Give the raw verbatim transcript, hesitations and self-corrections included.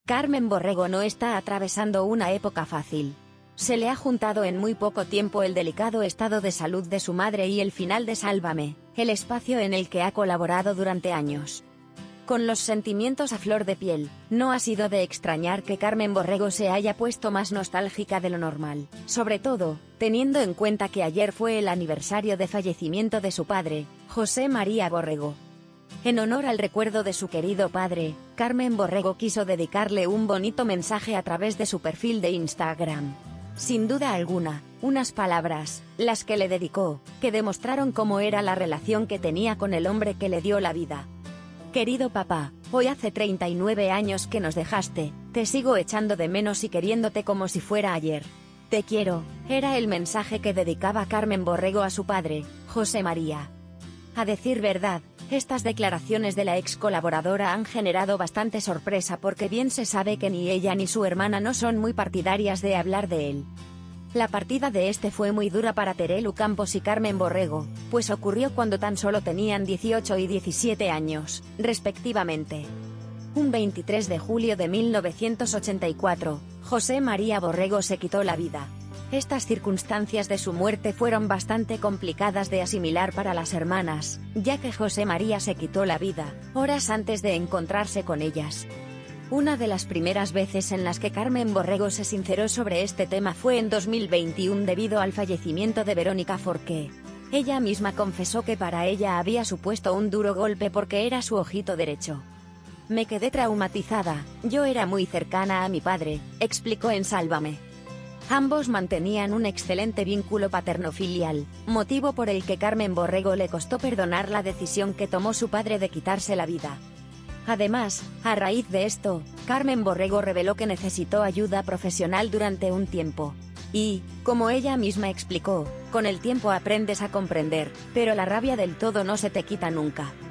Carmen Borrego no está atravesando una época fácil. Se le ha juntado en muy poco tiempo el delicado estado de salud de su madre y el final de Sálvame, el espacio en el que ha colaborado durante años. Con los sentimientos a flor de piel, no ha sido de extrañar que Carmen Borrego se haya puesto más nostálgica de lo normal, sobre todo, teniendo en cuenta que ayer fue el aniversario de fallecimiento de su padre, José María Borrego. En honor al recuerdo de su querido padre, Carmen Borrego quiso dedicarle un bonito mensaje a través de su perfil de Instagram. Sin duda alguna, unas palabras, las que le dedicó, que demostraron cómo era la relación que tenía con el hombre que le dio la vida. Querido papá, hoy hace treinta y nueve años que nos dejaste, te sigo echando de menos y queriéndote como si fuera ayer. Te quiero, era el mensaje que dedicaba Carmen Borrego a su padre, José María. A decir verdad, estas declaraciones de la ex colaboradora han generado bastante sorpresa porque bien se sabe que ni ella ni su hermana no son muy partidarias de hablar de él. La partida de este fue muy dura para Terelu Campos y Carmen Borrego, pues ocurrió cuando tan solo tenían dieciocho y diecisiete años, respectivamente. Un veintitrés de julio de mil novecientos ochenta y cuatro, José María Borrego se quitó la vida. Estas circunstancias de su muerte fueron bastante complicadas de asimilar para las hermanas, ya que José María se quitó la vida, horas antes de encontrarse con ellas. Una de las primeras veces en las que Carmen Borrego se sinceró sobre este tema fue en dos mil veintiuno debido al fallecimiento de Verónica Forqué. Ella misma confesó que para ella había supuesto un duro golpe porque era su ojito derecho. Me quedé traumatizada, yo era muy cercana a mi padre, explicó en Sálvame. Ambos mantenían un excelente vínculo paterno-filial, motivo por el que Carmen Borrego le costó perdonar la decisión que tomó su padre de quitarse la vida. Además, a raíz de esto, Carmen Borrego reveló que necesitó ayuda profesional durante un tiempo. Y, como ella misma explicó, con el tiempo aprendes a comprender, pero la rabia del todo no se te quita nunca.